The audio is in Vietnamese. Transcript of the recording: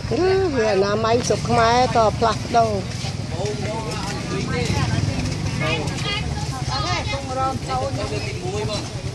Việt Nam máy sụp khmer to plak đâu Hãy subscribe cho kênh Ghiền Mì Gõ để không bỏ lỡ những video hấp dẫn.